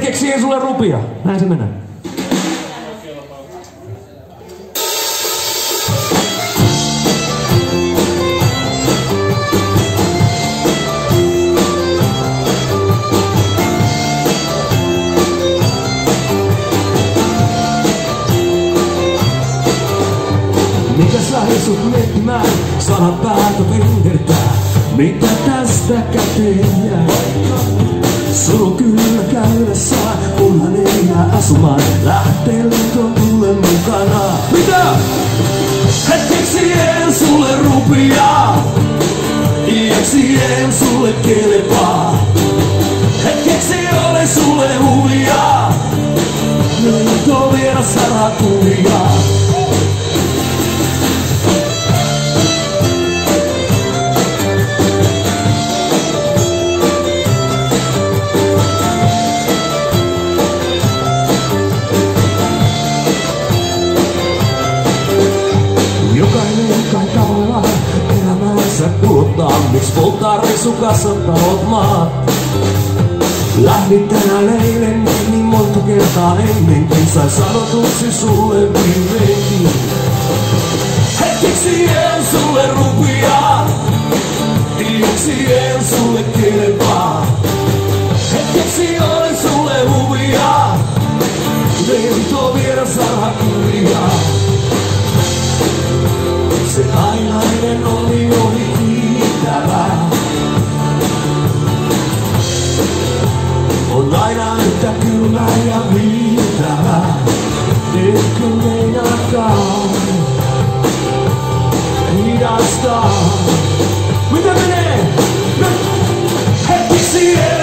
Hetkeksi en sulle rupia. Näin se menee. Mikä sai sut miettimään, sanat päältä pengertää, mitä tästä käteen jää? Suru kyllä käydessä, kunhan ei jää asumaan, lähtee lentoon tulen mukana. Mitä? Hetkeksi en sulle rupia, iäksi en sulle kelpaa. Hetkeksi olen sulle huvia, nyt on vieras sarakuvia. Jokainen kai tavallaan elämäänsä kuluttaa, miks polttaa risukasat talot maat. Lähdin tänään eilen niin monta kertaa ennenkin, sai sanotuksi sulle viimeinkin. Hetkeksi en sulle rupia, iäksi en sulle kelpaa. Hetkeksi olen sulle huvia, lento vieras sarhakuvia. Se ainainen oli kiittävä. On aina yhtä kylmä ja viittävä. Etkö meinaakaan hidastaa? Mitä menee? Nyt hetkeksi